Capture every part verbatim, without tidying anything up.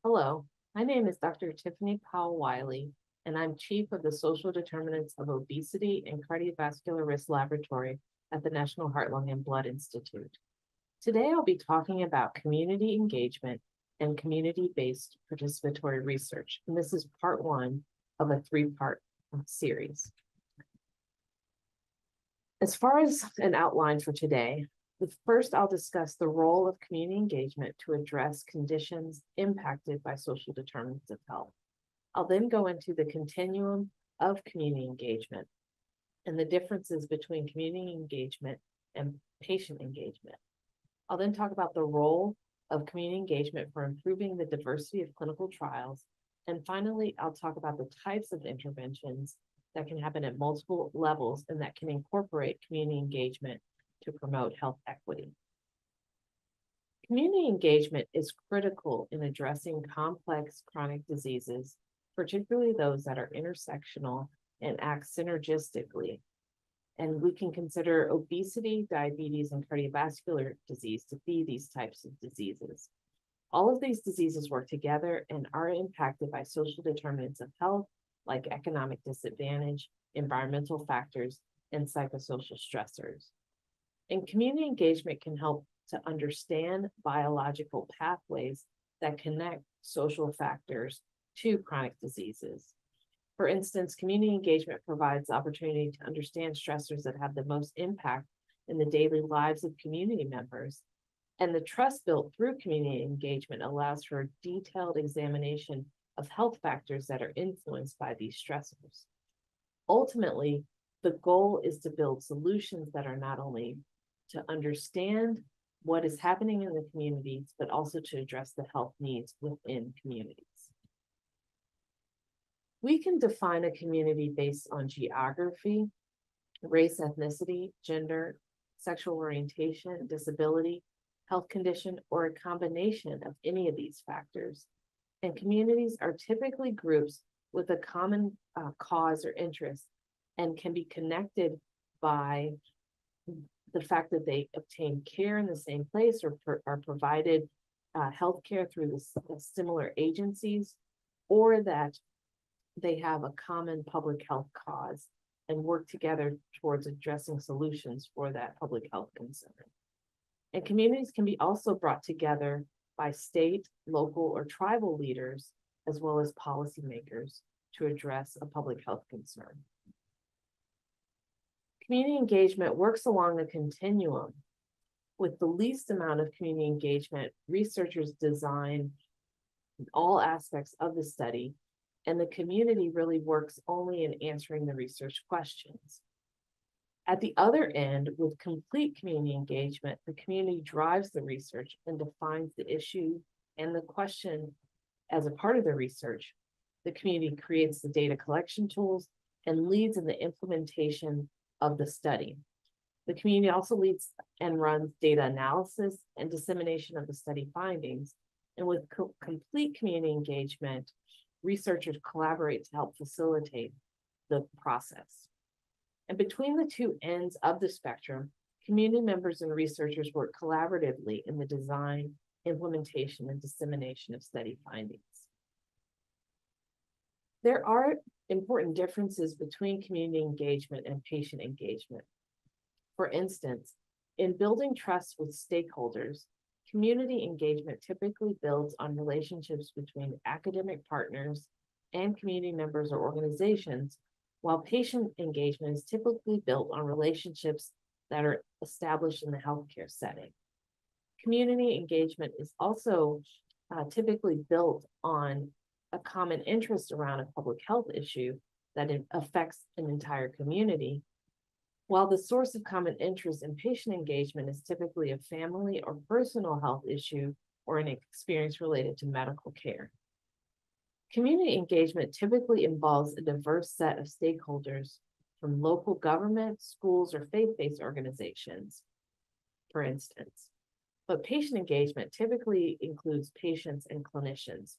Hello, my name is Doctor Tiffany Powell-Wiley, and I'm Chief of the Social Determinants of Obesity and Cardiovascular Risk Laboratory at the National Heart, Lung, and Blood Institute. Today, I'll be talking about community engagement and community-based participatory research, and this is part one of a three-part series. As far as an outline for today, first, I'll discuss the role of community engagement to address conditions impacted by social determinants of health. I'll then go into the continuum of community engagement and the differences between community engagement and patient engagement. I'll then talk about the role of community engagement for improving the diversity of clinical trials. And finally, I'll talk about the types of interventions that can happen at multiple levels and that can incorporate community engagement to promote health equity. Community engagement is critical in addressing complex chronic diseases, particularly those that are intersectional and act synergistically. And we can consider obesity, diabetes, and cardiovascular disease to be these types of diseases. All of these diseases work together and are impacted by social determinants of health, like economic disadvantage, environmental factors, and psychosocial stressors. And community engagement can help to understand biological pathways that connect social factors to chronic diseases. For instance, community engagement provides the opportunity to understand stressors that have the most impact in the daily lives of community members. And the trust built through community engagement allows for a detailed examination of health factors that are influenced by these stressors. Ultimately, the goal is to build solutions that are not only to understand what is happening in the communities, but also to address the health needs within communities. We can define a community based on geography, race, ethnicity, gender, sexual orientation, disability, health condition, or a combination of any of these factors. And communities are typically groups with a common uh, cause or interest and can be connected by the fact that they obtain care in the same place or per, are provided uh, health care through the, similar agencies, or that they have a common public health cause and work together towards addressing solutions for that public health concern. And communities can be also brought together by state, local, or tribal leaders, as well as policymakers to address a public health concern. Community engagement works along a continuum. With the least amount of community engagement, researchers design all aspects of the study, and the community really works only in answering the research questions. At the other end, with complete community engagement, the community drives the research and defines the issue and the question as a part of the research. The community creates the data collection tools and leads in the implementation of the study. The community also leads and runs data analysis and dissemination of the study findings. And with co- complete community engagement, researchers collaborate to help facilitate the process. And between the two ends of the spectrum, community members and researchers work collaboratively in the design, implementation, and dissemination of study findings. There are important differences between community engagement and patient engagement. For instance, in building trust with stakeholders, community engagement typically builds on relationships between academic partners and community members or organizations, while patient engagement is typically built on relationships that are established in the healthcare setting. Community engagement is also uh, typically built on a common interest around a public health issue that affects an entire community, while the source of common interest in patient engagement is typically a family or personal health issue or an experience related to medical care. Community engagement typically involves a diverse set of stakeholders from local government, schools, or faith-based organizations, for instance. But patient engagement typically includes patients and clinicians.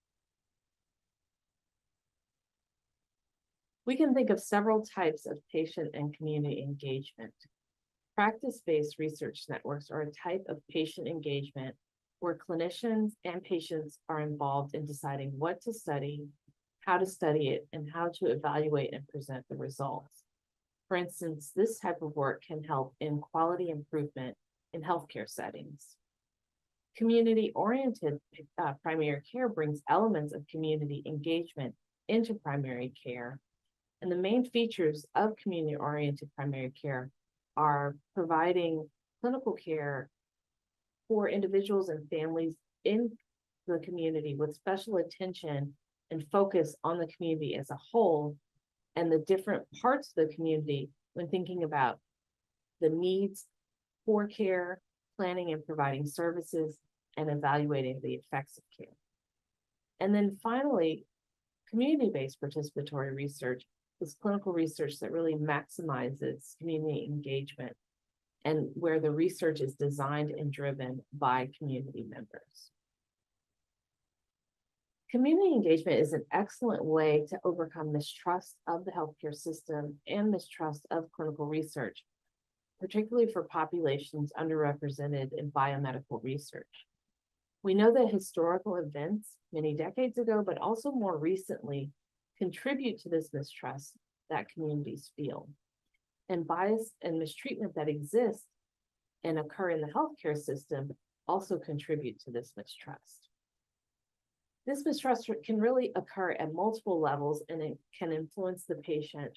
We can think of several types of patient and community engagement. Practice-based research networks are a type of patient engagement where clinicians and patients are involved in deciding what to study, how to study it, and how to evaluate and present the results. For instance, this type of work can help in quality improvement in healthcare settings. Community-oriented uh, primary care brings elements of community engagement into primary care. And the main features of community-oriented primary care are providing clinical care for individuals and families in the community with special attention and focus on the community as a whole and the different parts of the community when thinking about the needs for care, planning and providing services, and evaluating the effects of care. And then finally, community-based participatory research is clinical research that really maximizes community engagement and where the research is designed and driven by community members. Community engagement is an excellent way to overcome mistrust of the healthcare system and mistrust of clinical research, particularly for populations underrepresented in biomedical research. We know that historical events many decades ago, but also more recently, contribute to this mistrust that communities feel. And bias and mistreatment that exist and occur in the healthcare system also contribute to this mistrust. This mistrust can really occur at multiple levels, and it can influence the patient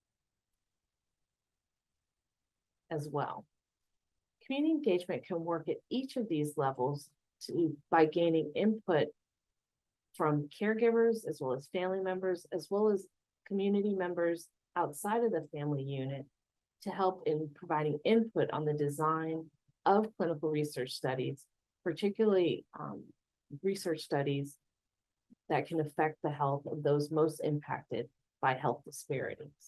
as well. Community engagement can work at each of these levels to, by gaining input from caregivers, as well as family members, as well as community members outside of the family unit, to help in providing input on the design of clinical research studies, particularly um, research studies that can affect the health of those most impacted by health disparities.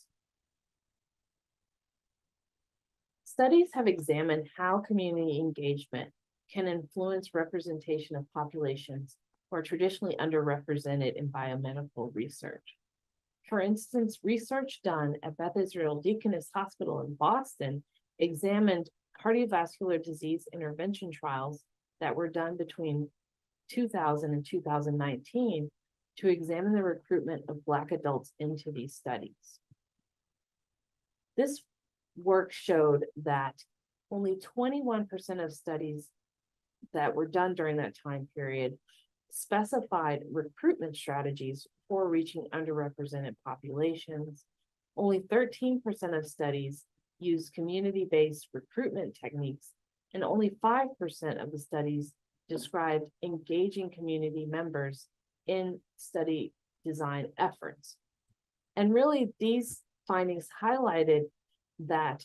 Studies have examined how community engagement can influence representation of populations who are traditionally underrepresented in biomedical research. For instance, research done at Beth Israel Deaconess Hospital in Boston examined cardiovascular disease intervention trials that were done between two thousand and two thousand nineteen to examine the recruitment of Black adults into these studies. This work showed that only twenty-one percent of studies that were done during that time period specified recruitment strategies for reaching underrepresented populations. Only thirteen percent of studies used community-based recruitment techniques, and only five percent of the studies described engaging community members in study design efforts. And really, these findings highlighted that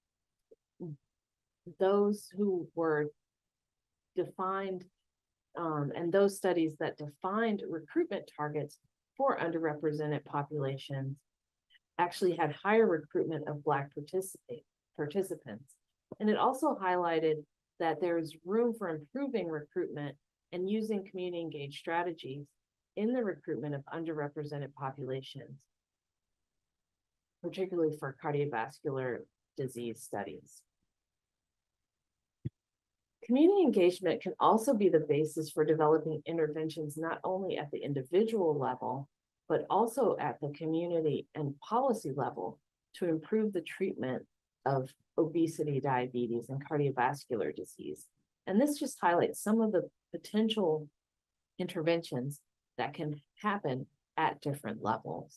those who were defined um, and those studies that defined recruitment targets for underrepresented populations actually had higher recruitment of Black participate, participants. And it also highlighted that there is room for improving recruitment and using community engaged strategies in the recruitment of underrepresented populations, particularly for cardiovascular disease studies. Community engagement can also be the basis for developing interventions not only at the individual level, but also at the community and policy level to improve the treatment of obesity, diabetes, and cardiovascular disease. And this just highlights some of the potential interventions that can happen at different levels.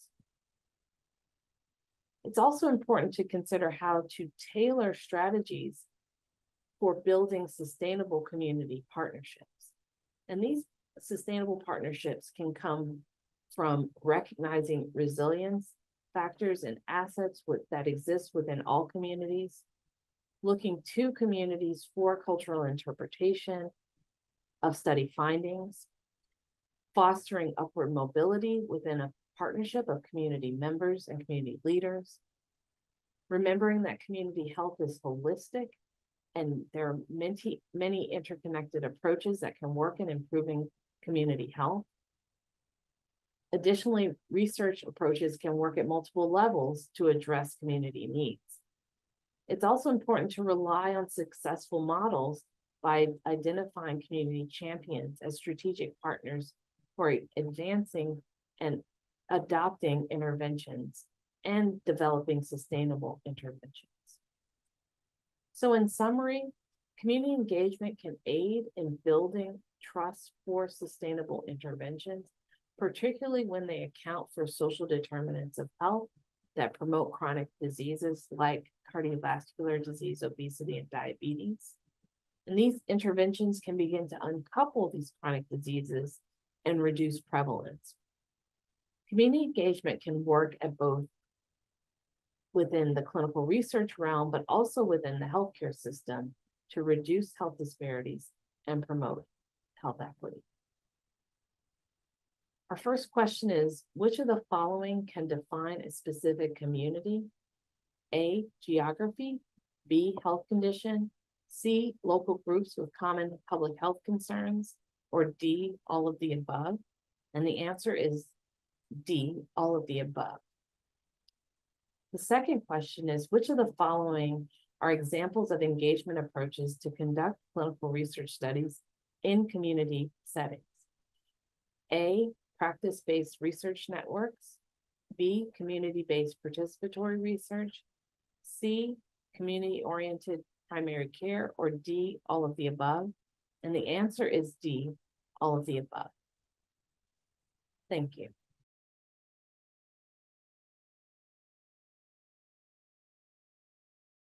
It's also important to consider how to tailor strategies for building sustainable community partnerships. And these sustainable partnerships can come from recognizing resilience factors and assets with, that exist within all communities, looking to communities for cultural interpretation of study findings, fostering upward mobility within a partnership of community members and community leaders, remembering that community health is holistic and there are many, many interconnected approaches that can work in improving community health. Additionally, research approaches can work at multiple levels to address community needs. It's also important to rely on successful models by identifying community champions as strategic partners for advancing and adopting interventions and developing sustainable interventions. So in summary, community engagement can aid in building trust for sustainable interventions, particularly when they account for social determinants of health that promote chronic diseases like cardiovascular disease, obesity, and diabetes. And these interventions can begin to uncouple these chronic diseases and reduce prevalence. Community engagement can work at both within the clinical research realm, but also within the healthcare system to reduce health disparities and promote health equity. Our first question is, which of the following can define a specific community? A, geography, B, health condition, C, local groups with common public health concerns, or D, all of the above? And the answer is D, all of the above. The second question is, which of the following are examples of engagement approaches to conduct clinical research studies in community settings? A, practice-based research networks, B, community-based participatory research, C, community-oriented primary care, or D, all of the above? And the answer is D, all of the above. Thank you.